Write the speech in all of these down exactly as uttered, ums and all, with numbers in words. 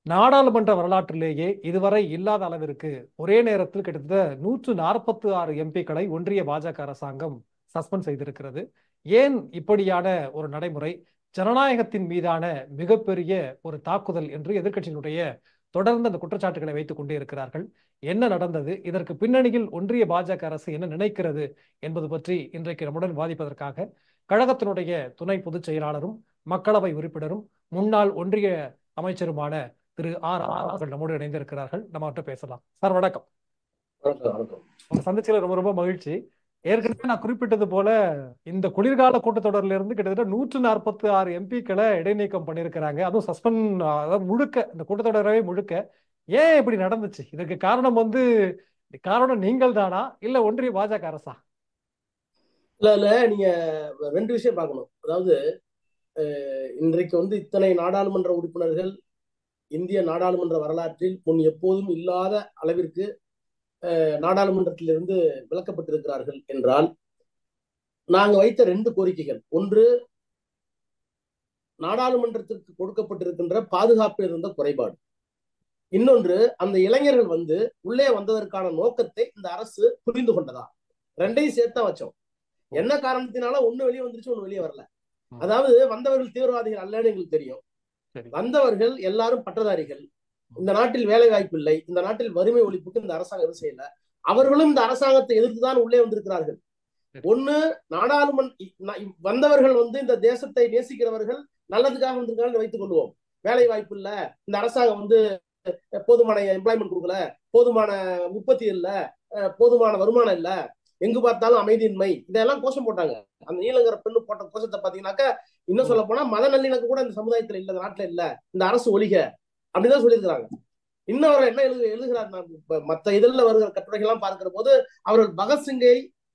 நாடாளுமன்ற வரலாற்றிலேயே இதுவரை இல்லாத அளவிற்கு ஒரே நேரத்தில் கிட்டத்தட்ட நூற்று நாற்பத்தி ஆறு எம்பிக்களை ஒன்றிய பாஜக அரசாங்கம் சஸ்பெண்ட் செய்திருக்கிறது. ஏன் இப்படியான ஒரு நடைமுறை? ஜனநாயகத்தின் மீதான மிகப்பெரிய ஒரு தாக்குதல் என்று எதிர்க்கட்சியினுடைய தொடர்ந்து அந்த குற்றச்சாட்டுகளை வைத்துக் கொண்டே இருக்கிறார்கள். என்ன நடந்தது? இதற்கு பின்னணியில் ஒன்றிய பாஜக அரசு என்ன நினைக்கிறது என்பது பற்றி இன்றைக்கு நம்முடன் வாதிப்பதற்காக கழகத்தினுடைய துணை பொதுச் செயலாளரும் மக்களவை உறுப்பினரும் முன்னாள் ஒன்றிய அமைச்சருமான திரு ஆர் அவர்கள் நம்மோடு இணைந்திருக்கிறார்கள். நம்ம அவர்கிட்ட பேசலாம். சார் வணக்கம். உங்க சந்திச்சதுல ரொம்ப ரொம்ப மகிழ்ச்சி. ஏற்கனவே நான் குறிப்பிட்டது போல இந்த குளிர்கால கூட்டத்தொடரில இருந்து கிட்டத்தட்ட நூற்று நாற்பத்தி ஆறு எம்பிக்களை இடைநீக்கம் பண்ணியிருக்கிறாங்க. அதுவும் சஸ்பெண்ட், அதாவது முழுக்க இந்த கூட்டத்தொடரவே முழுக்க. ஏன் இப்படி நடந்துச்சு? இதுக்கு காரணம் வந்து காரணம் நீங்கள் தானா இல்ல ஒன்றிய பாஜக அரசா? இல்ல இல்ல நீங்க ரெண்டு விஷயம் பார்க்கணும். அதாவது இன்றைக்கு வந்து இத்தனை நாடாளுமன்ற உறுப்பினர்கள் இந்திய நாடாளுமன்ற வரலாற்றில் முன் எப்போதும் இல்லாத அளவிற்கு நாடாளுமன்றத்திலிருந்து விலக்கப்பட்டிருக்கிறார்கள் என்றால், நாங்க வைத்த ரெண்டு கோரிக்கைகள், ஒன்று நாடாளுமன்றத்திற்கு கொடுக்கப்பட்டிருக்கின்ற பாதுகாப்பில் இருந்த குறைபாடு, இன்னொன்று அந்த இளைஞர்கள் வந்து உள்ளே வந்ததற்கான நோக்கத்தை இந்த அரசு புரிந்து கொண்டதா. ரெண்டையும் சேர்த்தா வச்சோம். என்ன காரணத்தினால ஒண்ணு வெளியே வந்துருச்சு, ஒண்ணு வெளியே வரல. அதாவது வந்தவர்கள் தீவிரவாதிகள் அல்லன்னு எங்களுக்கு தெரியும். வந்தவர்கள் எல்லாரும் பட்டதாரிகள். இந்த நாட்டில் வேலை வாய்ப்பு இல்லை, இந்த நாட்டில் வறுமை ஒழிப்புக்கு இந்த அரசாங்கம் எதுவும் செய்யல. அவர்களும் இந்த அரசாங்கத்தை எதிர்த்துதான் உள்ளே வந்திருக்கிறார்கள். ஒண்ணு நாடாளுமன்ற வந்தவர்கள் வந்து இந்த தேசத்தை நேசிக்கிறவர்கள், நல்லதுக்காக வந்திருக்காங்க வைத்துக் கொள்வோம். வேலை வாய்ப்பு இல்ல, இந்த அரசாங்கம் வந்து போதுமான எம்ப்ளாய்மெண்ட் கொடுக்கல, போதுமான உற்பத்தி இல்ல, போதுமான வருமானம் இல்ல, எங்கு பார்த்தாலும் அமைதியின்மை, இதெல்லாம் கோஷம் போட்டாங்க. அந்த நீலங்கர பெண்ணு போட்ட கோஷத்தை பாத்தீங்கன்னாக்கா, இன்னும் சொல்ல போனா மத நல்லிணக்கம் கூட இந்த சமுதாயத்துல இல்ல, இந்த நாட்டுல இல்ல, இந்த அரசு ஒழிக அப்படிதான் சொல்லியிருக்கிறாங்க. இன்னொரு என்ன எழுது எழுதுகிறார் மற்ற இதழ்ல வருகிற கட்டுரைகள் எல்லாம் பார்க்கிற போது, அவர்கள் பகத்சிங்கை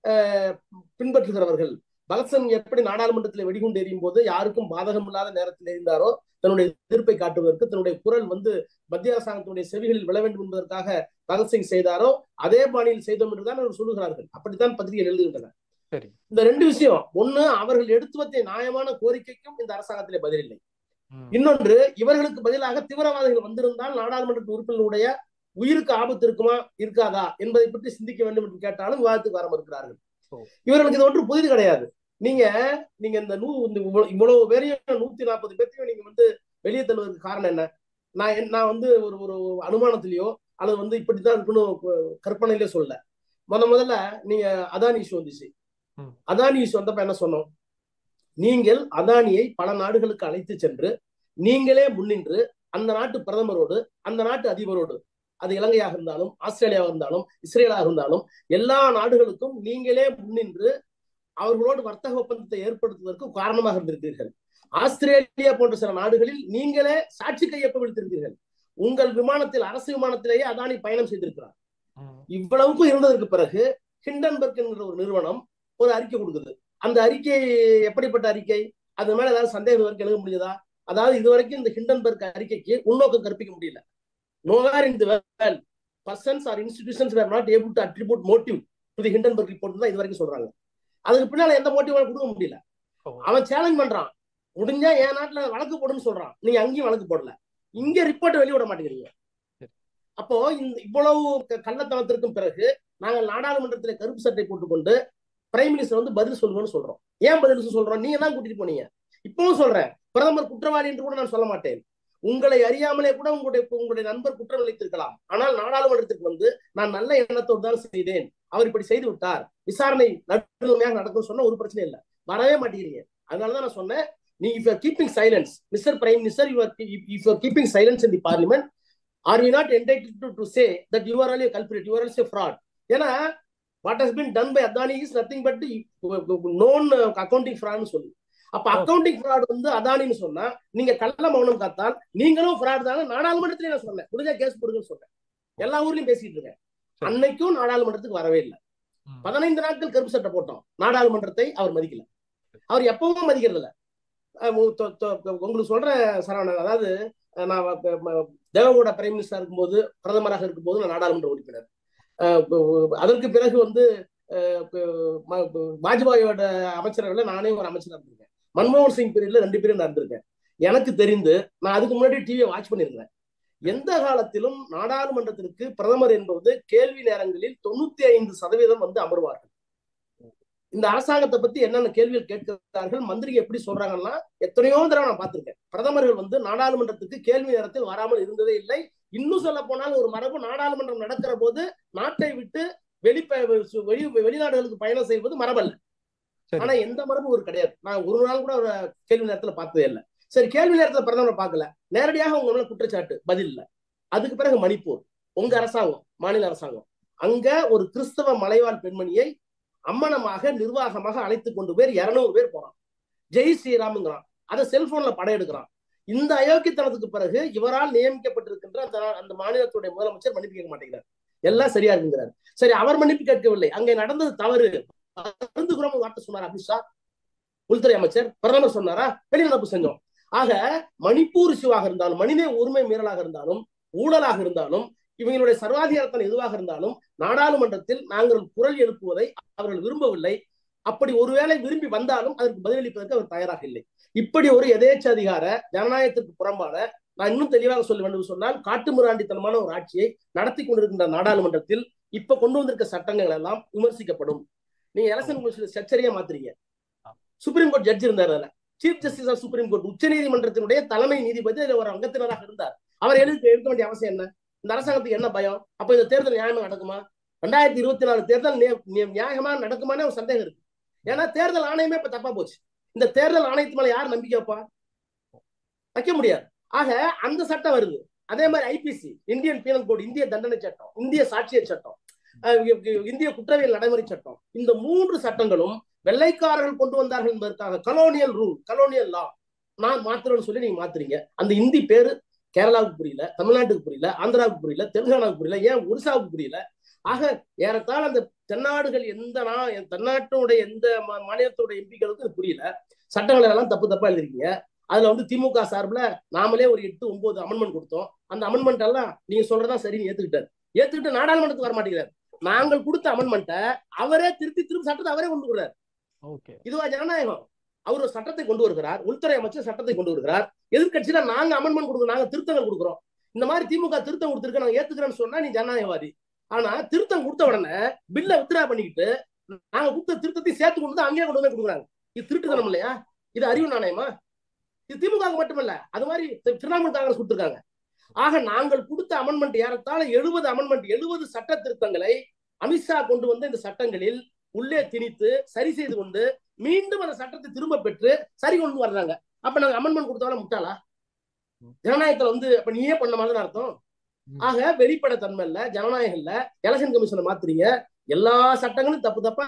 பின்பற்றுகிறவர்கள். பகத்சிங் எப்படி நாடாளுமன்றத்தில் வெடிகுண்டு எறியும் போது யாருக்கும் பாதகம் இல்லாத நேரத்தில் எரிந்தாரோ, தன்னுடைய எதிர்ப்பை காட்டுவதற்கு, தன்னுடைய குரல் வந்து மத்திய அரசாங்கத்தினுடைய செவிகளில் விழ வேண்டும் என்பதற்காக பகத்சிங் செய்தாரோ, அதே பாணியில் செய்தோம் என்றுதான் அவர்கள் சொல்லுகிறார்கள். அப்படித்தான் பத்திரிகை எழுதுகின்றன. இந்த ரெண்டு விஷயம், ஒண்ணு அவர்கள் எடுத்து வந்த நியாயமான கோரிக்கைக்கும் இந்த அரசாங்கத்திலே பதில் இல்லை. இன்னொன்று, இவர்களுக்கு பதிலாக தீவிரவாதிகள் வந்திருந்தால் நாடாளுமன்ற உறுப்பினருடைய உயிருக்கு ஆபத்து இருக்குமா இருக்காதா என்பதை பற்றி சிந்திக்க வேண்டும் என்று கேட்டாலும் விவாதத்துக்கு வர மறுக்கிறார்கள். இவர்களுக்கு இது ஒன்று புதிது கிடையாது. நீங்க நீங்க இந்த நூ இவ்வளவு பேரையும் நூத்தி நாற்பது பேர்த்தையும் நீங்க வந்து வெளியே தள்ளுவதற்கு காரணம் என்ன? நான் நான் வந்து ஒரு ஒரு அனுமானத்திலேயோ அல்லது வந்து இப்படித்தான் இருக்குன்னு கற்பனையிலே சொல்ல. முத முதல்ல நீங்க அதானி இஷ்யூ வந்துச்சு. அதானி இஷ்யூ வந்தப்ப என்ன சொன்னோம்? நீங்கள் அதானியை பல நாடுகளுக்கு அழைத்து சென்று நீங்களே முன்னின்று அந்த நாட்டு பிரதமரோடு அந்த நாட்டு அதிபரோடு, அது இலங்கையாக இருந்தாலும் ஆஸ்திரேலியாவாக இருந்தாலும் இஸ்ரேலாக இருந்தாலும் எல்லா நாடுகளுக்கும் நீங்களே முன்னின்று அவர்களோடு வர்த்தக ஒப்பந்தத்தை ஏற்படுத்துவதற்கு காரணமாக இருந்திருக்கிறீர்கள். ஆஸ்திரேலியா போன்ற சில நாடுகளில் நீங்களே சாட்சி கையொப்பம் எடுத்திருக்கிறீர்கள். உங்கள் விமானத்தில், அரசு விமானத்திலேயே அதானி பயணம் செய்திருக்கிறார். இவ்வளவுக்கும் இருந்ததற்கு பிறகு ஹிண்டன்பர்க் என்கிற ஒரு நிறுவனம் ஒரு அறிக்கை கொடுக்குது. அந்த அறிக்கை எப்படிப்பட்ட அறிக்கை? அது மேல ஏதாவது சந்தேகம் வரைக்கும் எழுத முடியுதா? அதாவது இதுவரைக்கும் இந்த ஹிண்டன்பர்க் அறிக்கைக்கு உள்நோக்கம் கற்பிக்க முடியல. Nowhere in the world persons or institutions were not able to attribute motive to the Hindenburg report தான் இது வரைக்கும் சொல்றாங்க. அதுக்கு பின்னால எந்த மோட்டிவாலும் கொடுக்க முடியல. அவன் சேலஞ்ச் பண்றான், முடிஞ்சா என் நாட்டுல வழக்கு போடுன்னு சொல்றான். நீங்க அங்கேயும் வழக்கு போடல, இங்க ரிப்போர்ட் வெளியிட மாட்டேங்கிறீங்க. அப்போ இந்த இவ்வளவு கள்ளத்தனத்திற்கும் பிறகு நாங்கள் நாடாளுமன்றத்தில் கருப்பு சட்டை போட்டுக்கொண்டு பிரைம் மினிஸ்டர் வந்து பதில் சொல்லுங்கன்னு சொல்றோம். ஏன் பதில் சொல்றோம்? நீங்க தான் கூட்டிட்டு போனீங்க. இப்பவும் சொல்றேன், பிரதமர் குற்றவாளி என்று கூட நான் சொல்ல மாட்டேன். உங்களை அறியாமலே கூட உங்களுடைய உங்களுடைய நண்பர் குற்றம் இழைத்திருக்கலாம். ஆனால் நாடாளுமன்றத்திற்கு வந்து நான் நல்ல எண்ணத்தோடு தான் செய்தேன், அவர் இப்படி செய்து விட்டார், விசாரணை நடுநிலைமையாக நடக்கும் சொன்ன ஒரு பிரச்சனை இல்லை. வரவே மாட்டேங்கிறீங்க. அதனாலதான் நான் சொன்னேன், நீ if you are keeping silence mister prime minister, you are if you are keeping silence in the parliament, are you not entitled to to say that you are also a culprit, you are also a fraud. ஏன்னா what has been done by Adani is nothing but the known accounting fraud னு சொல்லு. அப்ப accounting fraud வந்து அதானின்னு சொன்னா நீங்க கள்ள மௌனம் காத்தால் நீங்களும் ஃப்ராட் தானே. நாடாளுமன்றத்திலே நான் சொன்னேன், முடிஞ்சா கேஸ் போடுங்கன்னு சொன்னேன். எல்லா ஊர்லயும் பேசிட்டு இருக்கேன். அன்னைக்கும் நாடாளுமன்றத்துக்கு வரவே இல்லை. பதினைந்து நாட்கள் கருப்பு சட்டை போட்டோம். நாடாளுமன்றத்தை அவர் மதிக்கல. அவர் எப்பவும் மதிக்கிறது இல்லை. உங்களுக்கு சொல்றேன் சரவணன், அதாவது நான் தேவகவுடா பிரைம் மினிஸ்டர் இருக்கும்போது, பிரதமராக இருக்கும்போது நான் நாடாளுமன்ற உறுப்பினர். அதற்கு பிறகு வந்து வாஜ்பாயோட அமைச்சரவையில் நானே ஒரு அமைச்சராக இருந்திருக்கேன். மன்மோகன் சிங் பீரியட்ல ரெண்டு பேரும் நான் இருந்திருக்கேன். எனக்கு தெரிந்து நான் அதுக்கு முன்னாடி டிவியை வாட்ச் பண்ணிருந்தேன். எந்த காலத்திலும் நாடாளுமன்றத்திற்கு பிரதமர் என்பது கேள்வி நேரங்களில் தொண்ணூத்தி ஐந்து சதவீதம் வந்து அமர்வார்கள். இந்த அரசாங்கத்தை பத்தி என்னென்ன கேள்விகள் கேட்கிறார்கள், மந்திரி எப்படி சொல்றாங்கன்னா, எத்தனையோ தடவை நான் பார்த்திருக்கேன். பிரதமர்கள் வந்து நாடாளுமன்றத்துக்கு கேள்வி நேரத்தில் வராமல் இருந்ததே இல்லை. இன்னும் சொல்ல போனால் ஒரு மரபு, நாடாளுமன்றம் நடக்கிற போது நாட்டை விட்டு வெளி வெளி வெளிநாடுகளுக்கு பயணம் செய்வது மரபல்ல. ஆனா எந்த மரபும் ஒரு கிடையாது. நான் ஒரு நாள் கூட ஒரு கேள்வி நேரத்துல பார்த்ததே இல்லை. சரி, கேள்வி நேரத்துல பிரதமரை பார்க்கல, நேரடியாக உங்க மேல குற்றச்சாட்டு, பதில் இல்லை. அதுக்கு பிறகு மணிப்பூர், உங்க அரசாங்கம், மாநில அரசாங்கம், அங்க ஒரு கிறிஸ்தவ மலைவாழ் பெண்மணியை அம்மனமாக நிர்வாகமாக அழைத்து கொண்டு பேர் இருநூறு பேர் போறான். ஜெய் ஸ்ரீராம்ங்கிறான், அதை செல்போன்ல படம் எடுக்கிறான். இந்த அயோக்கியத்தனத்துக்கு பிறகு இவரால் நியமிக்கப்பட்டிருக்கின்ற அந்த அந்த மாநிலத்துடைய முதலமைச்சர் மன்னிப்பு கேட்க மாட்டேங்கிறார். எல்லாம் சரியா இருக்குங்கிறார். சரி, அவர் மன்னிப்பு கேட்கவில்லை, அங்கே நடந்தது தவறு, வருந்துகிறோம் வார்த்தை சொன்னார் அமித்ஷா, உள்துறை அமைச்சர். பிரதமர் சொன்னாரா, வெளிநடப்பு செஞ்சோம். ஆக மணிப்பூர் இஷ்யூவாக இருந்தாலும், மனித உரிமை மீறலாக இருந்தாலும், ஊழலாக இருந்தாலும், இவங்களுடைய சர்வாதிகாரத்தன் எதுவாக இருந்தாலும் நாடாளுமன்றத்தில் நாங்கள் குரல் எழுப்புவதை அவர்கள் விரும்பவில்லை. அப்படி ஒருவேளை விரும்பி வந்தாலும் அதற்கு பதிலளிப்பதற்கு அவர் தயாராக இல்லை. இப்படி ஒரு எதேச்ச அதிகார ஜனநாயகத்திற்கு புறம்பான, நான் இன்னும் தெளிவாக சொல்ல வேண்டும் சொன்னால், காட்டுமிராண்டித்தனமான ஒரு ஆட்சியை நடத்தி கொண்டிருக்கின்ற நாடாளுமன்றத்தில் இப்ப கொண்டு வந்திருக்க சட்டங்கள் எல்லாம் விமர்சிக்கப்படும். நீங்க எலெக்ஷன் கமிஷன் ஸ்ட்ரக்சரையே மாத்துறீங்க. சுப்ரீம் கோர்ட் ஜட்ஜ் இருந்தார், அதுல chief justice of supreme court, உச்ச நீதிமன்றத்தினுடைய தலைமை நீதிபதி ஒரு அங்கத்தினராக இருந்தார். அவர் எழுதி எடுக்க வேண்டிய அவசியம் என்ன? இந்த அரசாங்கத்துக்கு என்ன பயம்? அப்ப இந்த தேர்தல் நியாயமா நடக்குமா? ரெண்டாயிரத்தி இருபத்தி நாலு தேர்தல் நியாயமா நடக்குமானே ஒரு சந்தேகம் இருக்கு. ஏன்னா தேர்தல் ஆணையமே இப்ப தப்பா போச்சு. இந்த தேர்தல் ஆணையத்து மேல யார் நம்பிக்கை வைப்பா? வைக்க முடியாது. ஆக அந்த சட்டம் வருது. அதே மாதிரி ஐபிசி, இந்தியன் பீனல் கோட், இந்திய தண்டனை சட்டம், இந்திய சாட்சிய சட்டம், இந்திய குற்றவியல் நடைமுறை சட்டம், இந்த மூன்று சட்டங்களும் வெள்ளைக்காரர்கள் கொண்டு வந்தார்கள் என்பதற்காக கலோனியல் ரூல், கலோனியல் லா நான் மாத்திரம்னு சொல்லி நீங்க மாத்துறீங்க. அந்த இந்தி பேரு கேரளாவுக்கு புரியல, தமிழ்நாட்டுக்கு புரியல, ஆந்திராவுக்கு புரியல, தெலுங்கானாவுக்கு புரியல, ஏன் ஒரிசாவுக்கு புரியல? ஆக ஏறத்தாழ அந்த தென்னாடுகள் எந்த தென்னாட்டுடைய எந்த மாநிலத்தோட எம்பிக்களுக்கு புரியல. சட்டங்களை எல்லாம் தப்பு தப்பா எழுதிருக்கீங்க. அதுல வந்து திமுக சார்பில் நாமளே ஒரு எட்டு ஒன்பது அமெண்ட்மெண்ட் கொடுத்தோம். அந்த அமெண்ட்மெண்ட் எல்லாம் நீங்க சொல்றதா சரின்னு ஏத்துக்கிட்டாரு. ஏத்துக்கிட்டு நாடாளுமன்றத்துக்கு வர மாட்டேங்கிறார். நாங்கள் கொடுத்த அமெண்ட்மெண்ட்டை அவரே திருப்பி திருப்பி சட்டத்தை அவரே கொண்டு வருகிறார். இதுவா ஜனநாயகம்? அவர் ஒரு சட்டத்தை கொண்டு வருகிறார், உள்துறை அமைச்சர் சட்டத்தை கொண்டு வருகிறார். எதிர்கட்சியில நாங்க அமெண்ட்மெண்ட் கொடுக்குறோம், நாங்க திருத்தங்கள் கொடுக்குறோம். இந்த மாதிரி திமுக திருத்தம் கொடுத்துருக்க நாங்க ஏத்துக்கிறேன்னு சொன்னா நீ ஜனநாயகவாதி. ஆனா திருத்தம் கொடுத்த உடனே பில்ல வித்ரா பண்ணிக்கிட்டு நாங்க கொடுத்த திருத்தத்தை சேர்த்து கொண்டு அங்கேயே கொண்டு வந்து கொடுக்குறாங்க. இது திருட்டுத்தனம் இல்லையா? இது அறிவு நாணயமா? இது திமுக மட்டுமல்ல, அது மாதிரி திரிணாமுல் காங்கிரஸ் கொடுத்துருக்காங்க. ஆக நாங்கள் கொடுத்த அமெண்ட்மெண்ட் ஏறத்தாழ எழுபது அமெண்ட்மெண்ட் எழுபது சட்ட திருத்தங்களை அமித்ஷா கொண்டு வந்து இந்த சட்டங்களில் உள்ளே திணித்து சரி செய்து கொண்டு மீண்டும் அந்த சட்டத்தை திரும்ப பெற்று சரி கொண்டு வர்றாங்க. அப்ப நாங்க அமெண்ட்மெண்ட் கொடுத்தாலும் முட்டாளா? ஜனநாயகத்துல வந்து அப்ப நீயே பண்ண மாதிரி அர்த்தம். ஆக வெளிப்பட தன்மை இல்ல, ஜனநாயகம் இல்ல. எலெக்ஷன் கமிஷனை மாத்துறீங்க. எல்லா சட்டங்களும் தப்பு தப்பா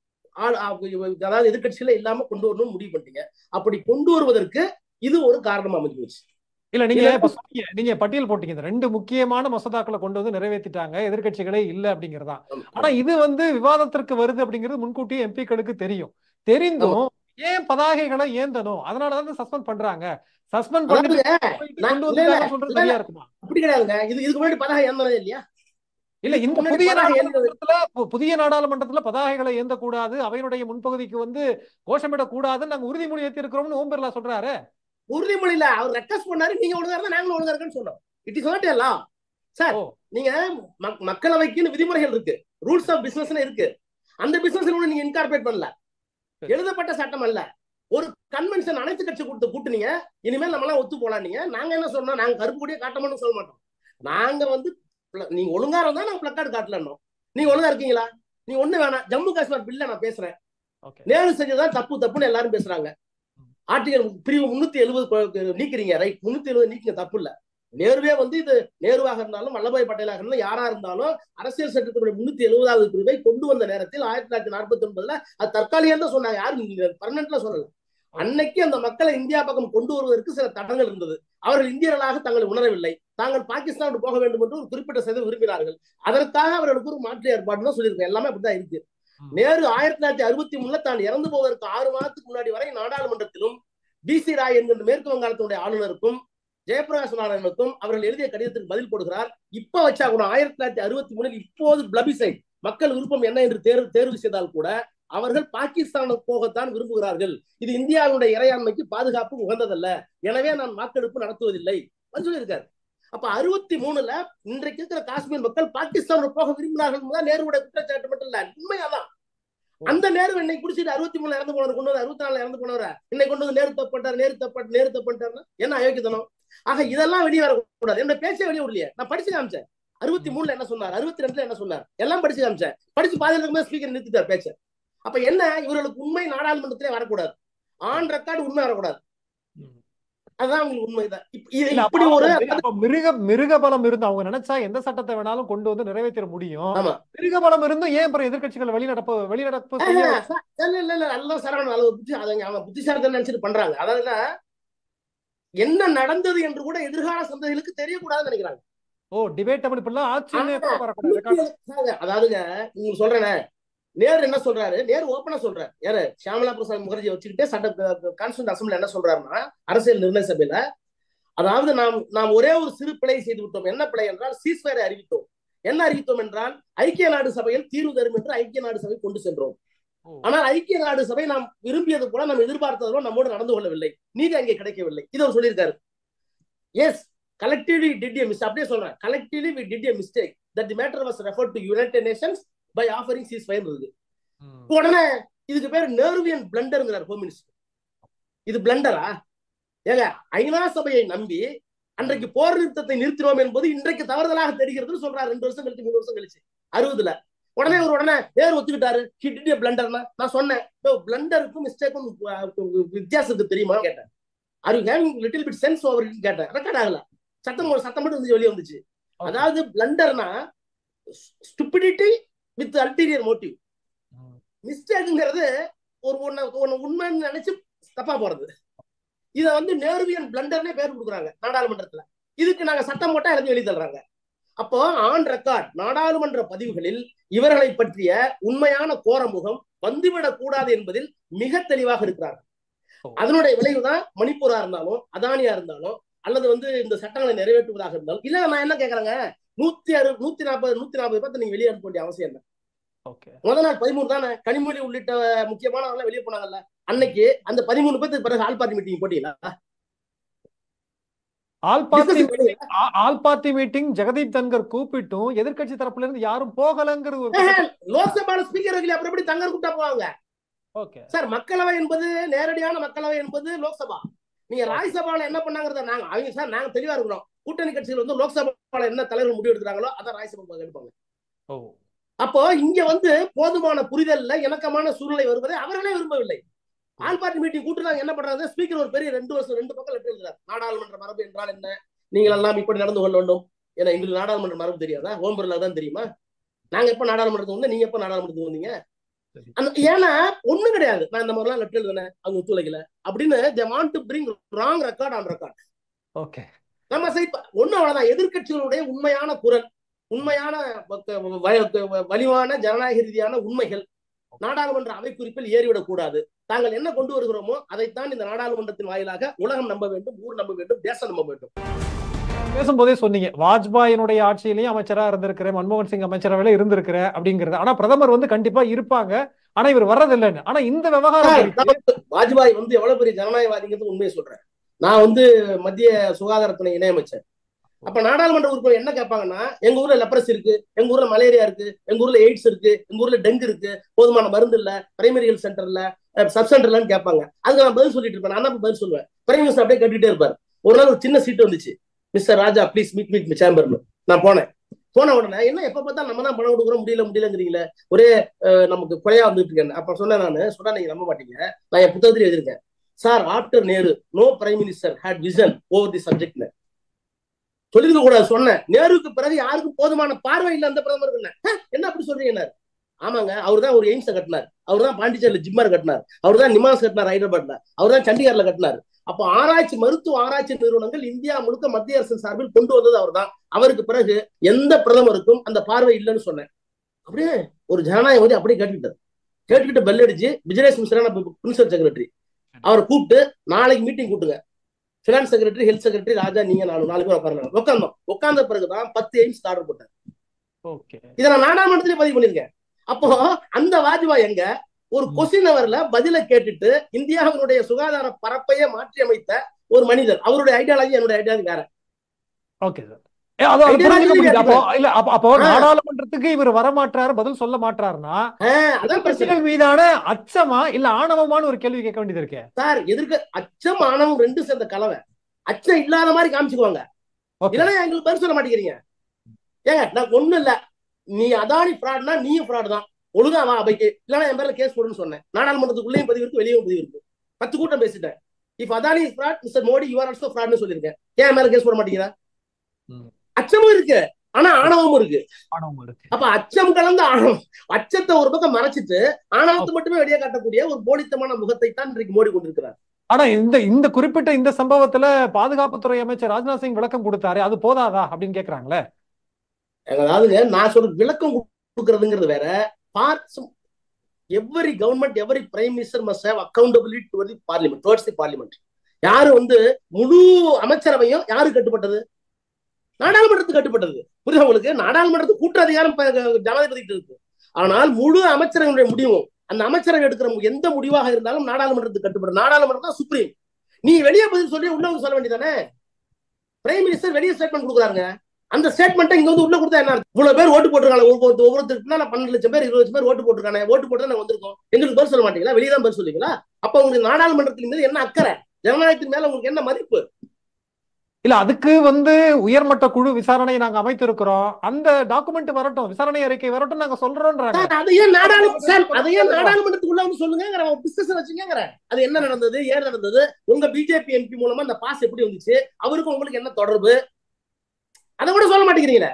அதாவது எதிர்கட்சியில இல்லாம கொண்டு வரணும்னு முடிவு பண்ணிட்டீங்க. அப்படி கொண்டு வருவதற்கு இது ஒரு காரணமா அமைஞ்சு போச்சு. இல்ல, நீங்க நீங்க பட்டியல் போட்டீங்க, இந்த ரெண்டு முக்கியமான மசோதாக்களை கொண்டு வந்து நிறைவேற்றிட்டாங்க, எதிர்கட்சிகளே இல்ல அப்படிங்கறதா. ஆனா இது வந்து விவாதத்திற்கு வருது அப்படிங்கிறது முன்கூட்டியே எம்பிக்களுக்கு தெரியும். தெரிந்தும் ஏன் பதாகைகளை ஏந்தணும்? அதனாலதான் சஸ்பெண்ட் பண்றாங்க. சஸ்பெண்ட் பண்ணிட்டு சொல்றது சரியா இருக்குமா? அப்படி கிடையாதுங்க. இது இதுக்கு முன்னாடி பதாகை ஏந்தனது இல்லையா? இல்ல, இந்த புதிய நாடாளுமன்றத்துல புதிய நாடாளுமன்றத்துல பதாகைகளை ஏந்தக்கூடாது, அவையினுடைய முன்பகுதிக்கு வந்து கோஷமிடக்கூடாதுன்னு நாங்க உறுதிமொழி ஏற்றி இருக்கிறோம்னு ஓம் பிர்லா சொல்றாரு. உறுதிமொழியில அவர் ரெக்வெஸ்ட் பண்ணாரு, நீங்க ஒழுங்கா இருந்தா நாங்களும் ஒழுங்கா இருக்குன்னு சொன்னோம். It is not a law sir. நீங்க மக்களவைக்குன்னு விதிமுறைகள் இருக்கு, ரூல்ஸ் ஆஃப் பிசினஸ் இருக்கு. அந்த பிசினஸ் நீங்க இன்கார்பரேட் பண்ணல. எழுதப்பட்ட சட்டம் அல்ல. ஒரு கன்வென்ஷன் அனைத்து கட்சி கொடுத்து கூட்டுனீங்க, இனிமேல் நம்ம எல்லாம் ஒத்து போலாம். நீங்க நாங்க என்ன சொன்னோம்? நாங்க கருப்பு கூடிய காட்டமான்னு சொல்ல மாட்டோம். நாங்க வந்து நீங்க ஒழுங்கா இருந்தா நாங்க பிளக்கார்டு காட்டலன்னோம். நீங்க ஒழுங்கா இருக்கீங்களா? நீங்க ஒண்ணு வேணாம். ஜம்மு காஷ்மீர் பில்ல நான் பேசுறேன், நேரு செஞ்சதான் தப்பு தப்புன்னு எல்லாரும் பேசுறாங்க. ஆர்டிகல் பிரிவு முன்னூத்தி எழுபது நீக்கிறீங்க, ரைட்? முன்னூத்தி எழுபது நீக்கிங்க, தப்பு இல்ல. நேருவே வந்து இது நேருவாக இருந்தாலும் வல்லபாய் பட்டேலாக இருந்தாலும் யாரா இருந்தாலும் அரசியல் சட்டத்தினுடைய முன்னூத்தி எழுபதாவது பிரிவை கொண்டு வந்த நேரத்தில் ஆயிரத்தி தொள்ளாயிரத்தி நாற்பத்தி ஒன்பதுல அது தற்காலிகம் தான் சொன்னாங்க, யாரும் பர்மனன்ட்ல சொல்லல. அன்னைக்கு அந்த மக்களை இந்தியா பக்கம் கொண்டு வருவதற்கு சில தடங்கள் இருந்தது. அவர்கள் இந்தியர்களாக தங்களை உணரவில்லை, தாங்கள் பாகிஸ்தான் போக வேண்டும் என்று ஒரு குறிப்பிட்ட சதவீதம் விரும்பினார்கள். அதற்காக அவர்களுக்கு ஒரு மாற்று ஏற்பாடு தான் சொல்லியிருக்கேன். எல்லாமே அப்படிதான் இருக்கு. நேரு ஆயிரத்தி தொள்ளாயிரத்தி அறுபத்தி மூணுல தான் இறந்து போவதற்கு ஆறு மாதத்துக்கு முன்னாடி வரை நாடாளுமன்றத்திலும் டி சி ராய் என்கின்ற மேற்கு வங்காளத்தினுடைய ஆளுநருக்கும் ஜெயபிரகாஷ் நாராயணனுக்கும் அவர்கள் எழுதிய கடிதத்துக்கு பதில் போடுகிறார். இப்ப வச்சா கூட ஆயிரத்தி தொள்ளாயிரத்தி அறுபத்தி மூணில் இப்போது பிளபிசைட் மக்கள் விருப்பம் என்ன என்று தேர்வு தேர்வு செய்தால் கூட அவர்கள் பாகிஸ்தானுக்கு போகத்தான் விரும்புகிறார்கள். இது இந்தியாவுடைய இறையாண்மைக்கு பாதுகாப்பு உகந்ததல்ல, எனவே நான் வாக்கெடுப்பு நடத்துவதில்லை சொல்லியிருக்காரு. அப்ப அறுபத்தி மூணுல இன்றைக்கு இருக்கிற காஷ்மீர் மக்கள் பாகிஸ்தான் போக விரும்பினார்கள் நேருடைய குற்றச்சாட்டு மட்டும் இல்ல, உண்மையாதான். அந்த நேரு இன்னைக்கு குடிச்சிட்டு அறுபத்தி மூணுல இறந்து போனவர் கொண்டு வந்து அறுபத்தி நாலுல இறந்து போனவர இன்னைக்கு கொண்டு வந்து நேரு தப்பட்டார் நேரு தப்பட்டு நேரு தப்பட்டாருன்னா என்ன அயோக்கியத்தனம்? ஆக இதெல்லாம் வெளியே வரக்கூடாது. என்னோட பேச்சே வெளியே விடலையே, நான் படிச்சு காமிச்சேன். அறுபத்தி மூணுல என்ன சொன்னார், அறுபத்தி ரெண்டுல என்ன சொன்னார், எல்லாம் படிச்சு காமிச்சேன். படிச்சு பாதிக்கு ஸ்பீக்கர் நிறுத்திட்டார் பேச்ச. அப்ப என்ன, இவர்களுக்கு உண்மை நாடாளுமன்றத்திலே வரக்கூடாது, ஆன் ரெக்கார்டு உண்மை வரக்கூடாது. அதான் உங்களுக்கு உண்மைதான். இப்படி ஒரு மிருக மிருக பலம் இருந்து அவங்க நினைச்சா எந்த சட்டத்தை வேணாலும் கொண்டு வந்து நிறைவேற்ற முடியும். மிருக பலம் இருந்தும் ஏன் அப்புறம் எதிர்கட்சிகள் வெளிநடப்பு வெளிநடப்பு நல்ல சரவணன் அளவு புத்தி அவங்க புத்திசாலித்தனம் நினைச்சிட்டு பண்றாங்க. அதாவது என்ன நடந்தது என்று கூட எதிர்கால சந்ததிகளுக்கு தெரியக்கூடாதுன்னு நினைக்கிறாங்க. ஓ டிபேட்டபிள் இப்பெல்லாம் ஆட்சி. அதாவதுங்க நீங்க சொல்றேனே, நேரு என்ன சொல்றாரு, நேரு ஓப்பனா சொல்றாரு. யாரு, ஷியாமலா பிரசாத் முகர்ஜியை வச்சுக்கிட்டே சட்ட கான்ஸ்டியூண்ட் அசம்பிளி என்ன சொல்றாருன்னா, அரசியல் நிர்ணய சபையில, அதாவது நாம் நாம் ஒரே ஒரு சிறு பிழை செய்து விட்டோம். என்ன பிழை என்றால் சீஸ்ஃபயரை அறிவித்தோம். என்ன அறிவித்தோம் என்றால் ஐக்கிய நாடு சபையில் தீர்வு தரும் என்று ஐக்கிய நாடு சபை கொண்டு சென்றோம். ஆனால் ஐக்கிய நாடு சபை நாம் விரும்பியது போல, நாம் எதிர்பார்த்ததோ நம்மோடு நடந்து கொள்ளவில்லை, நீதி அங்கே கிடைக்கவில்லை. இதை அவர் சொல்லியிருக்காரு. Yes, collectively did a mistake. அப்படியே சொல்றேன், collectively we did a mistake that the matter was referred to United Nations by offering ceasefire இருக்கு. உடனே இதுக்கு பேர் நேருவியன் பிளண்டர்ங்கிறார் ஹோம் மினிஸ்டர். இது பிளண்டரா? ஏங்க, ஐநா சபையை நம்பி அன்றைக்கு போர் நிறுத்தத்தை நிறுத்தினோம் என்பது இன்றைக்கு தவறுதலாக தெரிகிறது சொல்றாரு. ரெண்டு வருஷம் கழிச்சு மூணு வருஷம் கழிச்சு அறுபதுல உடனே ஒரு உடனே நேரு ஒத்துக்கிட்டாரு he did a பிளண்டர்னா. நான் சொன்னேன் பிளண்டருக்கும் மிஸ்டேக்கும் வித்தியாசத்துக்கு தெரியுமா கேட்டேன். are you having little bit sense over it கேட்டேன். ரெக்கார்ட் ஆகல, சத்தம் சத்தம் மட்டும் வந்து வெளியே வந்துச்சு. அதாவது பிளண்டர்னா ஸ்டூபிடிட்டி வித் அல்டீரியர் மோட்டிவ். மிஸ்டேக்ங்கிறது ஒரு ஒன்னு உண்மைன்னு நினைச்சு தப்பா போறது. இத வந்து நேருவியன் பிளண்டர்னே பேர் கொடுக்குறாங்க நாடாளுமன்றத்துல. இதுக்கு நாங்க சட்டம் போட்டா எழுதி வெளியே தள்ளுறாங்க. அப்போ ஆன் ரெக்கார்ட் நாடாளுமன்ற பதிவுகளில் இவர்களை பற்றிய உண்மையான கோரமுகம் வந்துவிடக் கூடாது என்பதில் மிக தெளிவாக இருக்கிறார்கள். அதனுடைய விளைவுதான் மணிப்பூரா இருந்தாலும் அதானியா இருந்தாலும் அல்லது வந்து இந்த சட்டங்களை நிறைவேற்றுவதாக இருந்தாலும் இல்ல. நான் என்ன கேட்கறேங்க, நூத்தி அறு நூத்தி நாற்பது நூத்தி நாற்பது பேர்த்து நீங்க வெளியே அனுப்ப வேண்டிய அவசியம் இல்லை. முதல் நாள் பதிமூணு தானே கனிமொழி உள்ளிட்ட முக்கியமானவங்க வெளியே போனாங்கல்ல. அன்னைக்கு அந்த பதிமூணு பேருக்கு பிறகு ஆல் பார்ட்டி மீட்டிங் போட்டீங்களா? All party all party meeting Jagdeep Dhankhar கூப்பிட்டும் எதிர்கட்சி தரப்புல இருந்து யாரும் போகலங்கிறது. லோக்சபா ஸ்பீக்கர் அப்புறம் எப்படி தங்கர் கூப்பிட்டா போவாங்க? சார், மக்களவை என்பது நேரடியான மக்களவை என்பது லோக்சபா. நீங்க ராஜ்யசபால என்ன பண்ணாங்கிறத நாங்க அவங்க சார் நாங்க தெளிவா இருக்கிறோம். கூட்டணி கட்சிகள் வந்து லோக்சபால என்ன தலைவர் முடிவு எடுக்கிறாங்களோ அதான் ராஜ்யசபா எடுப்பாங்க. அப்போ இங்க வந்து போதுமான புரிதல்ல இணக்கமான சூழ்நிலை வருவதை அவர்களே விரும்பவில்லை. ஆல் பார்ட்டி மீட்டிங் கூட்டுறாங்க. என்ன பண்றாங்க, ஸ்பீக்கர் ஒரு பெரிய ரெண்டு வருஷம் ரெண்டு பக்கம் லெட்டர் எழுதுறாரு. நாடாளுமன்ற மரபு என்றால் என்ன, நீங்கள் எல்லாம் இப்படி நடந்து கொள்ள வேண்டும். ஏன்னா எங்களுக்கு நாடாளுமன்ற மரபு தெரியாதா? ஓம் பிர்லா தான் தெரியுமா? நாங்க எப்ப நாடாளுமன்றத்துக்கு வந்தோம், நீங்க எப்ப நாடாளுமன்றத்துக்கு வந்தீங்க? ஏன்னா ஒண்ணும் கிடையாது, நான் இந்த மாதிரிலாம் லெட்டர் எழுதுனேன் அவங்க ஒத்துழைக்கல அப்படின்னு they want to bring wrong record on record. Okay, நம்ம சைட் ஒண்ணு அவ்வளவுதான். எதிர்கட்சிகளுடைய உண்மையான குரல், உண்மையான வலிவான ஜனநாயக ரீதியான உண்மைகள் நாடாளுமன்ற அவை குறிப்பில் ஏறிவிடக் கூடாது. தாங்கள் என்ன கொண்டு வருகிறோமோ அதைத்தான் இந்த நாடாளுமன்றத்தின் வாயிலாக உலகம் நம்ப வேண்டும், ஊர் நம்ப வேண்டும், தேசம் நம்ப வேண்டும். பேசும்போதே சொன்னீங்க வாஜ்பாயினுடைய ஆட்சியிலையும் அமைச்சரா இருந்திருக்கிறேன், மன்மோகன் சிங் அமைச்சரவையில இருந்திருக்கிறேன் அப்படிங்கிறது. ஆனா பிரதமர் வந்து கண்டிப்பா இருப்பாங்க, ஆனா இவர் வர்றதில்லைன்னு. ஆனா இந்த விவகாரம் வாஜ்பாய் வந்து எவ்வளவு பெரிய ஜனநாயகவாதிங்கிறது உண்மையை சொல்றேன். நான் வந்து மத்திய சுகாதாரத்துறை இணையமைச்சர். அப்ப நாடாளுமன்ற உறுப்பினர் என்ன கேட்பாங்கன்னா, எங்க ஊர்ல லெப்ரஸ் இருக்கு, எங்க ஊர்ல மலேரியா இருக்கு, எங்க ஊர்ல எய்ட்ஸ் இருக்கு, எங்க ஊர்ல டெங்கு இருக்கு, போதுமான மருந்து இல்ல, பிரைமரி ஹெல்த் சென்டர்ல சப் சென்டர்லன்னு கேட்பாங்க. அதுக்கு நான் பதில் சொல்லிட்டு இருப்பேன். நான் தான் பதில் சொல்லுவேன். பிரைம் மினிஸ்டர் அப்படியே கேட்டுட்டே இருப்பாரு. ஒரு நாள் ஒரு சின்ன சீட் வந்துச்சு, mister Raja please meet meet சேம்பர்னு. நான் போனேன். போன உடனே என்ன எப்ப பார்த்தா நம்ம தான் பணம் கொடுக்குறோம், முடியல முடியலங்கிறீங்களே, ஒரே நமக்கு குறையா வந்துட்டு இருக்கேன். அப்ப சொன்னேன், நான் சொன்னா நீங்க நம்ப மாட்டீங்க, நான் என் புத்தகத்தில் எழுதியிருக்கேன். Sir, after Nehru no prime minister had vision over the subject சொல்லிருக்க கூடாது சொன்னேன். நேருக்கு பிறகு யாருக்கும் போதுமான பார்வை இல்லை அந்த பிரதமருக்கு. என்ன அப்படி சொல்றீங்க? ஆமாங்க, அவர் தான் ஒரு எய்ம்ஸை கட்டினார், அவர் தான் பாண்டிச்சேரியில் ஜிம்மர் கட்டினார், அவர் தான் நிமாஸ் கட்டினார் ஹைதராபாத்ல, அவர் தான் சண்டிகர்ல கட்டினார். அப்போ ஆராய்ச்சி மருத்துவ ஆராய்ச்சி நிறுவனங்கள் இந்தியா முழுக்க மத்திய அரசின் சார்பில் கொண்டு வந்தது அவர் தான். அவருக்கு பிறகு எந்த பிரதமருக்கும் அந்த பார்வை இல்லைன்னு சொன்னேன். அப்படியே ஒரு ஜனநாயகவாதி அப்படியே கேட்டுக்கிட்டார். கேட்டுக்கிட்டு பெல் அடிச்சு விஜயேஷ் மிஸ்ரா பிரின்சிபல் செக்ரட்டரி அவரை கூப்பிட்டு நாளைக்கு மீட்டிங் கூட்டுங்க. Finance secretary, health secretary, Raja, நீங்க நாலு நாலு பேர் உட்காரலாம். உட்காந்தோம். உட்கார்ந்த பிறகுதான் பத்து எய்ம்ஸ் ஆர்டர் போட்டார். இதை நான் நாடாளுமன்றத்திலே பதிவு பண்ணிருக்கேன். அப்போ அந்த வாஜ்பாய் எங்க ஒரு கொஸ்டின் அவர்ல பதில கேட்டுட்டு இந்தியாவினுடைய சுகாதார பரப்பையே மாற்றி அமைத்த ஒரு மனிதர். அவருடைய ஐடியாலஜி என்னுடைய ஐடியாலஜி வேற. Okay sir. ஏ, அது அது ஐடியா புரிஞ்சுக்க கேள்வி முடியுது. அப்போ கேட்கிறேன். இல்ல அப்ப- அப்போ ஆ, நாடாளுமன்றத்துக்கு இவர் வரமாட்டாரு, பதில் சொல்ல மாட்டாருன்னா ஆ, அதான் பிரச்சனை எதிர்க்கட்சிகள் மீதான அச்சமா இல்ல ஆணவமான ஒரு கேள்வி கேட்க வேண்டியது இருக்கே. சார். எதிர்க்க அச்சம் ஆணவம் ரெண்டும் சேர்ந்த கலவை. அச்சம் இல்லாத மாதிரி காமிச்சுக்குவாங்க, ஓகே இல்லைன்னா எங்களுக்கு பதில் சொல்ல மாட்டேங்கிறீங்க. ஏங்க நான் ஒண்ணும் இல்ல, நீ அதானி ஃப்ராட்னா நீயும் ஃப்ராட் தான், ஒழுங்கா வா அவைக்கு, இல்லைன்னா என் பேர்ல கேஸ் போடுன்னு சொன்னேன். நாடாளுமன்றத்துக்குள்ளேயும் பதிவு இருக்கு, வெளியும் பதிவு இருக்கு. பத்து கூட்டம் பேசிட்டேன். If Adani is fraud, mister Modi you are also ஃப்ராட்னு சொல்லியிருக்கேன். ஏன் என் மேல கேஸ் போட மாட்டேங்கிறா? ம். அச்சமும் இருக்கு, ஆனா ஆணவமும் இருக்கு. ஆணவம் இருக்கு. அப்ப அச்சம் கலந்த ஆணவம், அச்சத்தை ஒரு பக்கம் மறைச்சிட்டு ஆணவத்தை ஓகே. மட்டுமே வெளியே காட்டக்கூடிய ஒரு போலித்தமான முகத்தை தான் இன்றைக்கு மோடி கொண்டிருக்கிறார். ஆனா இந்த இந்த குறிப்பிட்ட இந்த சம்பவத்துல பாதுகாப்புத்துறை அமைச்சர் ராஜ்நாத் சிங் விளக்கம் கொடுத்தாரு, அது போதாதா அப்படின்னு கேக்குறாங்களே. அதாவதுங்க நான் சொல்ற விளக்கம் கொடுக்கறதுங்கிறது வேற. Parts every government, every prime minister must have accountability to the parliament, towards the parliament. யாரு வந்து முழு அமைச்சரவையும் யாரு கட்டுப்பட்டது? நாடாளுமன்றத்துக்கு கட்டுப்பட்டது. புரியுதா உங்களுக்கு? நாடாளுமன்றத்துக்கு கூட்ட அதிகாரம் ஜனாதிபதிக்கு இருக்கு. ஆனால் முழு அமைச்சரவையுடைய முடிவும், அந்த அமைச்சரவை எடுக்கிற எந்த முடிவாக இருந்தாலும் நாடாளுமன்றத்துக்கு கட்டுப்படும். நாடாளுமன்றம் தான் சுப்ரீம். நீ வெளியே பதில் சொல்லி உள்ள சொல்ல வேண்டியதானே? பிரைம் மினிஸ்டர் வெளியே ஸ்டேட்மெண்ட் கொடுக்குறாங்க, அந்த ஸ்டேட்மெண்ட் இங்க வந்து உள்ள கொடுத்தா என்ன? இவ்வளவு பேர் ஓட்டு போட்டுருக்காங்க, ஒவ்வொரு ஒவ்வொருத்தருக்கு நான் பன்னெண்டு லட்சம் பேர் இருபது லட்சம் பேர் ஓட்டு போட்டுருக்காங்க. ஓட்டு போட்டு தான் வந்திருக்கோம், எங்களுக்கு பதில் சொல்ல மாட்டீங்களா? வெளியே தான் பதில் சொல்லுவீங்களா? அப்ப உங்களுக்கு நாடாளுமன்றத்தின் மீது என்ன அக்கறை? ஜனநாயகத்தின் மேல உங்களுக்கு என்ன மதிப்பு? இல்ல அதுக்கு வந்து உயர்மட்ட குழு விசாரணை நாங்க அமைத்திருக்கிறோம், அந்த டாக்குமெண்ட் வரட்டும், விசாரணை அறிக்கை வரட்டும், நாங்க சொல்றோம்ன்றாங்க. அதையே நாடாளுமன்றத்துக்குள்ள வந்து சொல்லுங்க, டிஸ்கஷன் வச்சுங்க. அது என்ன நடந்தது, ஏன் நடந்தது, உங்க பிஜேபி எம்பி மூலமா அந்த பாஸ் எப்படி வந்துச்சு, அவருக்கு உங்களுக்கு என்ன தொடர்பு, அதை கூட சொல்ல மாட்டேங்கிறீங்களே.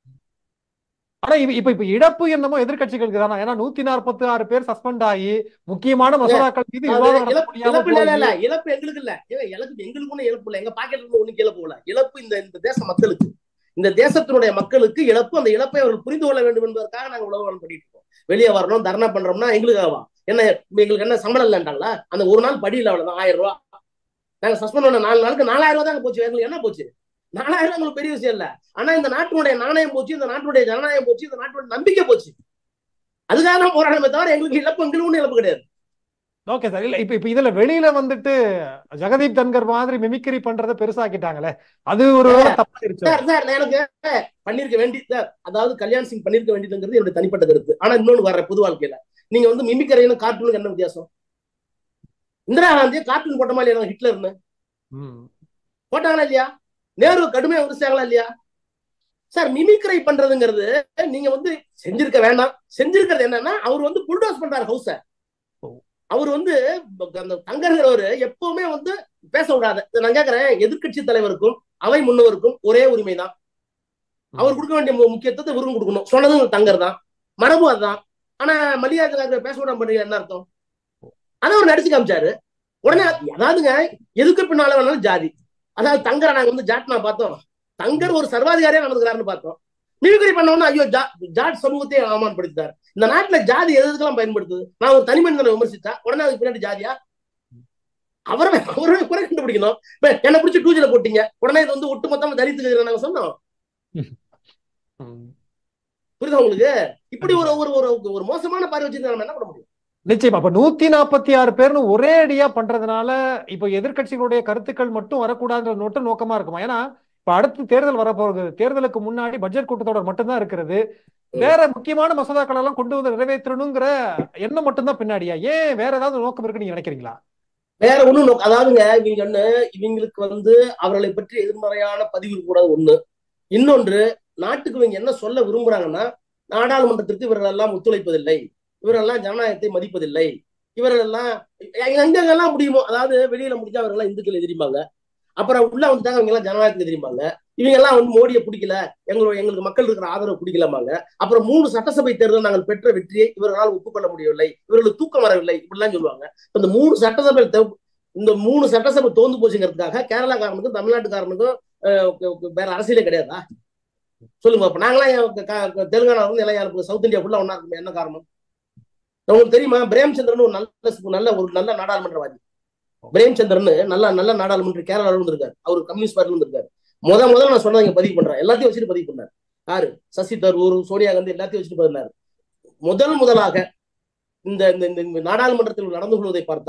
ஆனா இப்ப இப்ப இழப்பு என்னமோ எதிர்கட்சிகளுக்கு தானே. ஏன்னா நூத்தி நாற்பத்தி ஆறு பேர் சஸ்பெண்ட் ஆகி முக்கியமான மசோதாக்கள் மீது விவாதம் நடத்த முடியாம இழப்பு இல்ல இல்ல போய் இழப்பு எங்களுக்கு இல்ல, இழப்பு எங்களுக்கு ஒண்ணு இழப்பு இல்ல, எங்க பாக்கெட்ல இருந்து ஒண்ணு இழப்பு இல்ல. இழப்பு இந்த இந்த தேச மக்களுக்கு, இந்த தேசத்தினுடைய மக்களுக்கு இழப்பு. அந்த இழப்பை அவர்கள் புரிந்து கொள்ள வேண்டும் என்பதற்காக நாங்க உலகம் பண்ணிட்டு இருக்கோம். வெளியே வரணும், தர்ணா பண்றோம்னா எங்களுக்காகவா? என்ன எங்களுக்கு என்ன சம்பளம் இல்லைன்றாங்களா? அந்த ஒரு நாள் படியில் அவ்வளவுதான் ஆயிரம் ரூபாய். நாங்க சஸ்பெண்ட் பண்ண நாலு நாளுக்கு நாலாயிரம் ரூபாய் தாங்க போச்சு. எங்களுக்கு என்ன போச்சு? நாலாயிரம் உங்களுக்கு பெரிய விஷயம் இல்ல. ஆனா இந்த நாட்டினுடைய நாணயம் போச்சு, இந்த நாட்டினுடைய ஜனநாயகம் போச்சு, இந்த நாட்டினுடைய நம்பிக்கை போச்சு. அதுக்காக தான் போராடமே தவிர எங்களுக்கு இழப்பு எங்களுக்கு ஒன்றும் இழப்பு கிடையாது. Okay sir. இல்ல இப்ப இப்ப இதுல வெளியில வந்துட்டு ஜெகதீப் தன்கர் மாதிரி மிமிக்ரி பண்றத பெருசாக்கிட்டாங்களே, அது ஒரு தப்பாயிருச்சு. சார் சார் எனக்கு பண்ணிருக்க வேண்டி சார், அதாவது கல்யாண் சிங் பண்ணிருக்க வேண்டியதுங்கிறது என்னுடைய தனிப்பட்ட கருத்து. ஆனா இன்னொன்னு வர்ற பொது வாழ்க்கையில நீங்க வந்து மிமிக்கரையும் கார்ட்டூனுக்கு என்ன வித்தியாசம்? இந்திரா காந்தியை கார்ட்டூன் போட்ட மாதிரி ஹிட்லர்னு போட்டாங்களா இல்லையா? நேரு கடுமையா விமர்சிச்சாங்களா இல்லையா? சார் மிமிக்ரை பண்றதுங்கிறது நீங்க வந்து செஞ்சிருக்க வேண்டாம். செஞ்சிருக்கிறது என்னன்னா அவர் வந்து புல்டோஸ் பண்றாரு ஹவுஸ. அவர் வந்து அந்த தங்கர்கிறவரு எப்பவுமே வந்து பேச விடாது. நான் கேட்கிறேன், எதிர்கட்சி தலைவருக்கும் அவை முன்னவருக்கும் ஒரே உரிமை தான். அவர் கொடுக்க வேண்டிய முக்கியத்துவத்தை இவரும் கொடுக்கணும். சொன்னதும் தங்கர் தான், மரபு அதுதான். ஆனா மல்லிகார்ஜுன பேச விடாம பண்றீங்க, என்ன அர்த்தம்? அதை அவர் நடிச்சு காமிச்சாரு உடனே. அதாவதுங்க எதுக்கு பின்னால வேணாலும் ஜாதி. அதாவது தங்கரை நாங்க வந்து ஜாட்னா பார்த்தோம், தங்கர் ஒரு சர்வாதிகாரியா நடந்துக்கிறாருன்னு பார்த்தோம். மிமிக்ரி பண்ணோம்னா ஐயோ ஜாட் சமூகத்தை அவமானப்படுத்தார். இந்த நாட்டுல ஜாதி எதுக்கெல்லாம் பயன்படுத்துது? நான் ஒரு தனி மனிதனை விமர்சித்தா உடனே அதுக்கு பின்னாடி ஜாதியா? அவரை அவருடைய குறை கண்டுபிடிக்கணும். என்ன பிடிச்சி டூஜில போட்டீங்க, உடனே இது வந்து ஒட்டுமொத்தமா தரித்து நாங்க சொன்னோம். புரியுதா உங்களுக்கு? இப்படி ஒரு ஒரு ஒரு மோசமான பார்வை வச்சிருந்தா நம்ம என்ன பண்ண முடியும்? நிச்சயமா. அப்ப நூத்தி நாற்பத்தி ஆறு பேர்னு ஒரே அடியா பண்றதுனால இப்ப எதிர்கட்சிகளுடைய கருத்துக்கள் மட்டும் வரக்கூடாதுன்ற நோட்டு நோக்கமா இருக்குமா? ஏன்னா இப்ப அடுத்து தேர்தல் வரப்போகுது. தேர்தலுக்கு முன்னாடி பட்ஜெட் கூட்டத்தொடர் மட்டும்தான் இருக்கிறது. வேற முக்கியமான மசோதாக்கள் எல்லாம் கொண்டு வந்து நிறைவேற்றணுங்கிற எண்ணம் மட்டும்தான் பின்னாடியா? ஏன் வேற ஏதாவது நோக்கம் இருக்குன்னு நீங்க நினைக்கிறீங்களா? வேற ஒண்ணும் நோக்கம். அதாவதுங்க இவங்க ஒண்ணு, இவங்களுக்கு வந்து அவர்களை பற்றி எதிர்மறையான பதிவு கூடாது ஒண்ணு. இன்னொன்று, நாட்டுக்கு இவங்க என்ன சொல்ல விரும்புறாங்கன்னா, நாடாளுமன்றத்திற்கு இவர்கள் எல்லாம் ஒத்துழைப்பதில்லை, இவரெல்லாம் ஜனநாயகத்தை மதிப்பதில்லை, இவர்கள் எல்லாம் எங்கெங்கெல்லாம் முடியுமோ, அதாவது வெளியில முடிஞ்சா அவர்கள் எல்லாம் இந்துக்கள் எதிரிப்பாங்க, அப்புறம் உள்ள வந்துட்டாங்க அவங்க எல்லாம் ஜனநாயகத்துக்கு எதிரிப்பாங்க, இவங்க எல்லாம் வந்து மோடியை பிடிக்கல, எங்களோட எங்களுக்கு மக்கள் இருக்கிற ஆதரவு பிடிக்கலாமாங்க. அப்புறம் மூணு சட்டசபை தேர்தல் நாங்கள் பெற்ற வெற்றியை இவர்களால் ஒப்புக்கொள்ள முடியவில்லை, இவர்களுக்கு தூக்கம் வரவில்லை, இப்படிலாம் சொல்லுவாங்க. இந்த மூணு சட்டசபை இந்த மூணு சட்டசபை தோந்து போச்சுங்கிறதுக்காக கேரளாக்காரனுக்கும் தமிழ்நாட்டுக்காரனுக்கும் வேற அரசியலே கிடையாதா? சொல்லுங்க. அப்ப நாங்களாம் தெலுங்கானா வந்து எல்லாம் சவுத் இந்தியா ஃபுல்லா ஒன்னா இருக்கும், என்ன காரணம்? உங்களுக்கு தெரியுமா? பிரேம்சந்திரன் ஒரு நல்ல நல்ல ஒரு நல்ல நாடாளுமன்றவாதி. பிரேம்சந்திரன் நல்ல நல்ல நாடாளுமன்ற கேரளால இருந்திருக்காரு. அவர் கம்யூனிஸ்ட் பார்ட்டில இருந்திருக்காரு. முத முதல்ல நான் சொன்னதை பதிவு பண்றேன், எல்லாத்தையும் வச்சுட்டு பதிவு பண்ணாரு. யாரு? சசி தரூர், சோனியா காந்தி எல்லாத்தையும் வச்சுட்டு பதினாரு. முதல் முதலாக இந்த நாடாளுமன்றத்தில் நடந்து கொள்வதை பார்த்தால்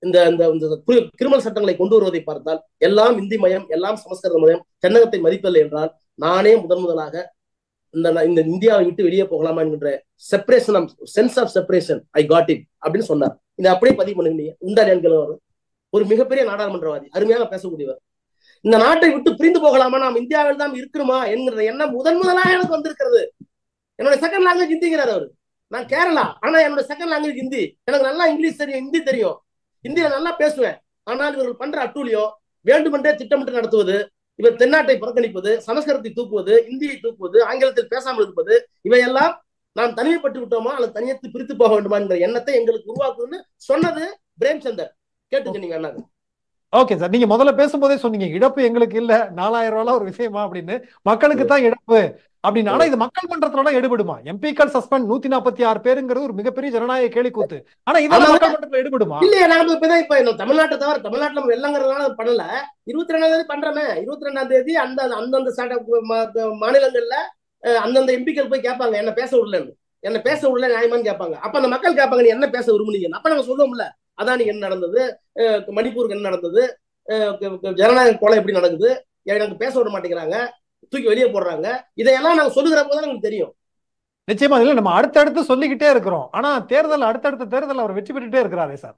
இந்த கிரிமினல் சட்டங்களை கொண்டு வருவதை பார்த்தால் எல்லாம் இந்தி மயம், எல்லாம் சமஸ்கிருத மயம், தென்னகத்தை மதிப்பதில்லை என்றால் நானே முதன் முதலாக இந்த இந்த இந்தியாவை விட்டு வெளியே போகலாமா என்கின்ற separation of sense of separation I got it அப்படின்னு சொன்னார். இதை அப்படியே பதிவு பண்ணுங்க. உண்டார் என்கிறவர் ஒரு மிகப்பெரிய நாடாளுமன்றவாதி, அருமையாக பேசக்கூடியவர். இந்த நாட்டை விட்டு பிரிந்து போகலாமா, நாம் இந்தியாவில் தான் இருக்கணுமா என்கிற எண்ணம் முதன் முதலாக எனக்கு வந்திருக்கிறது. என்னோட செகண்ட் லாங்குவேஜ் ஹிந்திங்கிறார் அவரு. நான் கேரளா, ஆனா என்னோட செகண்ட் லாங்குவேஜ் ஹிந்தி. எனக்கு நல்லா இங்கிலீஷ் தெரியும், ஹிந்தி தெரியும், ஹிந்தியில நல்லா பேசுவேன். ஆனால் இவர்கள் பண்ற அட்டூழியம், வேண்டுமென்றே திட்டமிட்டு நடத்துவது, இவர் தென்னாட்டை புறக்கணிப்பது, சமஸ்கிருதத்தை தூக்குவது, இந்தியை தூக்குவது, ஆங்கிலத்தில் பேசாமல் இருப்பது, இவையெல்லாம் நாம் தனிமைப்பட்டு விட்டோமா அல்லது தனியத்து பிரித்து போக வேண்டுமா என்ற எண்ணத்தை எங்களுக்கு உருவாக்குதுன்னு சொன்னது பிரேம்சந்தர். கேட்டுக்கீங்க அண்ணா. ஓகே சார், நீங்க முதல்ல பேசும்போதே சொன்னீங்க இழப்பு எங்களுக்கு இல்ல, நாலாயிரம் ரூபாய் ஒரு விஷயமா அப்படின்னு, மக்களுக்கு தான் இழப்பு அப்படின்னு. ஆனா இது மக்கள் மன்றத்துல எடுபடுமா? எம்பிக்கள் சஸ்பெண்ட் நூத்தி நாற்பத்தி ஆறு பேருங்கிறது ஒரு மிகப்பெரிய ஜனநாயக கேலி கூத்து. ஆனா இதெல்லாம் மக்கள் மன்றத்துல எடுபடுமா? இல்லையா, நாம இப்பதான் இப்ப தமிழ்நாட்டை தவிர தமிழ்நாட்டுல நம்ம வெள்ளங்கிறதுனால பண்ணல. இருபத்தி ரெண்டாம் தேதி பண்றமே, இருபத்தி ரெண்டாம் தேதி அந்த அந்தந்த மாநிலங்கள்ல அந்தந்த எம்பிக்கள் போய் கேட்பாங்க, என்ன பேச விடலன்னு, என்ன பேச விடல நியாயமான்னு கேட்பாங்க. அப்ப அந்த மக்கள் கேட்பாங்க, நீ என்ன பேச விரும்புனீங்க? அப்ப நாங்க சொல்லுவோம்ல, அதானிக்கு என்ன நடந்தது, மணிப்பூருக்கு என்ன நடந்தது, ஜனநாயக கொலை எப்படி நடக்குது, எனக்கு பேச விட மாட்டேங்கிறாங்க, தூக்கி வெளியே போடுறாங்க, இதையெல்லாம் நாங்க சொல்லுகிற போது நமக்கு தெரியும். நிச்சயமா இல்ல, நம்ம அடுத்தடுத்து சொல்லிக்கிட்டே இருக்கிறோம். ஆனா தேர்தல் அடுத்தடுத்த தேர்தல் அவர் வெற்றி பெற்றுட்டே இருக்கிறாரே சார்.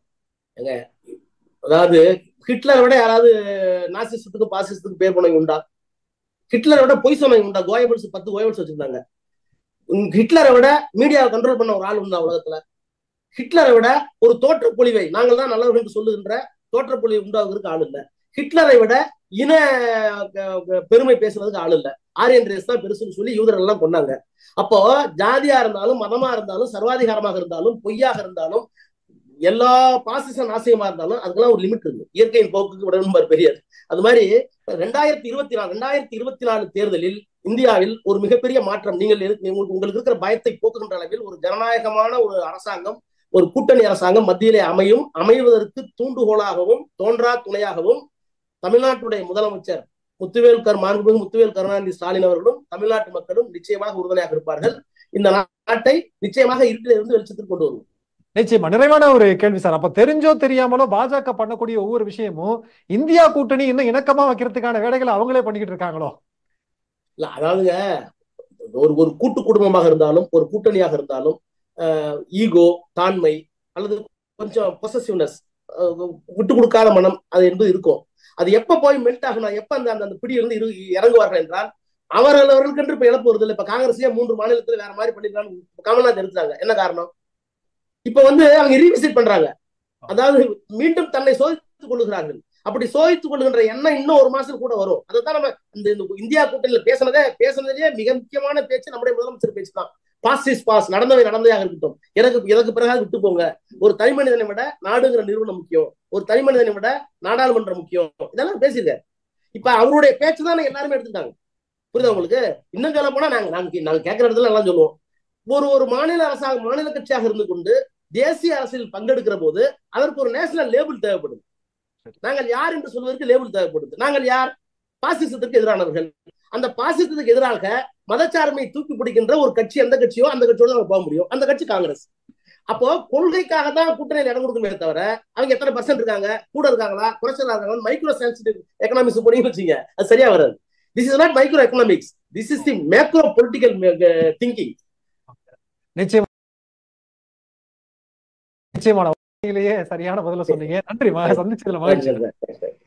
அதாவது ஹிட்லரை விட யாராவது நாசிசத்துக்கு பாசிசத்துக்கு பேர் போனவங்க உண்டா? ஹிட்லரை விட பொய் சொன்னவங்க உண்டா? கோயபிள்ஸ் பத்து கோயபிள்ஸ் வச்சிருந்தாங்க. ஹிட்லரை விட மீடியாவை கண்ட்ரோல் பண்ண ஒரு ஆள் உண்டா உலகத்துல? ஹிட்லரை விட ஒரு தோற்ற பொழிவை, நாங்கள் தான் நல்லவர்கள் என்று சொல்லுகின்ற தோற்ற பொழிவை உண்டாவதற்கு ஆள் இல்லை. ஹிட்லரை விட இன பெருமை பேசுறதுக்கு ஆள் இல்லை. ஆரியன் ரேஸ் தான் பெருசுன்னு சொல்லி யூதர்கள் எல்லாம் கொண்டாங்க. அப்போ ஜாதியா இருந்தாலும், மதமா இருந்தாலும், சர்வாதிகாரமாக இருந்தாலும், பொய்யாக இருந்தாலும், எல்லா பாசிச நாசியமா இருந்தாலும் அதுக்கெல்லாம் ஒரு லிமிட் இருக்கு. இயற்கையின் போக்குக்கு விடணும் பெரியார். அது மாதிரி ரெண்டாயிரத்தி இருபத்தி நாலு ரெண்டாயிரத்தி இருபத்தி நாலு தேர்தலில் இந்தியாவில் ஒரு மிகப்பெரிய மாற்றம், நீங்கள் உங்களுக்கு இருக்கிற பயத்தை போக்குகின்ற அளவில் ஒரு ஜனநாயகமான ஒரு அரசாங்கம், ஒரு கூட்டணி அரசாங்கம் மத்தியிலே அமையும். அமைவதற்கு தூண்டுகோலாகவும் தோன்றா துணையாகவும் தமிழ்நாட்டுடைய முதலமைச்சர் முத்துவேல் கர் மாண்புமிகு முத்துவேல் கருணாநிதி ஸ்டாலின் அவர்களும் தமிழ்நாட்டு மக்களும் நிச்சயமாக உறுதுணையாக இருப்பார்கள். இந்த நாட்டை நிச்சயமாக இருட்டிலிருந்து வெளிச்சத்துக்கு கொண்டு வருவோம். நிச்சயமா. நிறைவான ஒரு கேள்வி சார், அப்ப தெரிஞ்சோ தெரியாமலோ பாஜக பண்ணக்கூடிய ஒவ்வொரு விஷயமும் இந்தியா கூட்டணி இன்னும் இணக்கமா வைக்கிறதுக்கான வேலைகளை அவங்களே பண்ணிக்கிட்டு இருக்காங்களோ? இல்ல, அதாவதுங்க, ஒரு ஒரு கூட்டு குடும்பமாக இருந்தாலும் ஒரு கூட்டணியாக இருந்தாலும் ஈகோ, தாண்மை அல்லது கொஞ்சம் பொசசிவ்னஸ், விட்டு கொடுக்காத மனம் அது என்பது இருக்கும். அது எப்ப போய் மெல்ட் ஆகணும், எப்ப அந்த அந்த பிடியிலிருந்து இரு இறங்குவார்கள் என்றால் அவர்களுக்கு என்று இப்ப இழப்பு வருது இல்லை. இப்ப காங்கிரஸ்லயே மூன்று மாநிலத்துல வேற மாதிரி பண்ணிருக்காங்க, கமல்நாத் எடுத்தாங்க. என்ன காரணம்? இப்ப வந்து அவங்க ரீவிசிட் பண்றாங்க, அதாவது மீண்டும் தன்னை சோதித்துக் கொள்ளுகிறார்கள். அப்படி சோதித்துக் கொள்ளுகின்ற எண்ணம் இன்னும் ஒரு மாசம் கூட வரும். அதைத்தான் நம்ம இந்த இந்தியா கூட்டணியில பேசினதே பேசினதுலயே மிக முக்கியமான பேச்சு நம்முடைய முதலமைச்சர் பேச்சு தான். பாஸ் இஸ் பாஸ், நடந்தவை நடந்ததாக இருக்கட்டும், எனக்கு எனக்கு பிறகு விட்டு போங்க. ஒரு தனி மனிதனை விட நாடுங்கிற நிறுவனம் முக்கியம், ஒரு தனி மனிதனை விட நாடாளுமன்றம் முக்கியம், இதெல்லாம் பேசிருக்க. இப்ப அவருடைய பேச்சு தான் எல்லாருமே எடுத்துட்டாங்க. புரியுதா உங்களுக்கு? இன்னும் சொல்ல போனா நாங்க நாங்க நாங்க கேட்கிற இடத்துல எல்லாம் சொல்லுவோம், ஒரு ஒரு மாநில அரசாங்க மாநில கட்சியாக இருந்து கொண்டு தேசிய அரசியல் பங்கெடுக்கிற போது அதற்கு ஒரு நேஷனல் லேபிள் தேவைப்படுது. நாங்கள் யார் என்று சொல்வதற்கு லேபிள் தேவைப்படுது. நாங்கள் யார்? பாசிசத்துக்கு எதிரானவர்கள். அந்த பாசிசத்துக்கு எதிராக மதச்சார்மையை தூக்கி பிடிக்கின்ற ஒரு கட்சி எந்த கட்சியோ அந்த கட்சியோட நம்ம போக முடியும். அந்த கட்சி காங்கிரஸ். அப்போ கொள்கைக்காக தான் கூட்டணியில் இடம் கொடுக்கணுமே தவிர அவங்க எத்தனை பர்சன்ட் இருக்காங்க, கூட இருக்காங்களா, குறைச்சலா இருக்காங்க, மைக்ரோ சென்சிட்டிவ் எக்கனாமிக்ஸ் போனீங்கன்னு வச்சுங்க, அது சரியா வராது. This is not micro economics, this is the macro political thinking. நிச்சயமா நிச்சயமான சரியான பதில சொன்னீங்க. நன்றி. சந்திச்சதுல மகிழ்ச்சி.